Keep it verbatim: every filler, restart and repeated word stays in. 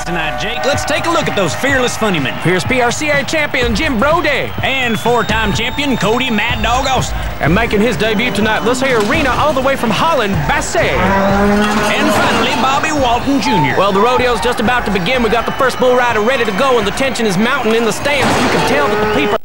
dance tonight, Jake. Let's take a look at those fearless funnymen. Here's P R C A champion Jim Brody. And four-time champion Cody Mad Dog Austin. And making his debut tonight, let's hear Arena all the way from Holland, Bassie. And finally, Bobby Walton Junior Well, the rodeo's just about to begin. We got the first bull rider ready to go, and the tension is mounting in the stands. You can tell that the people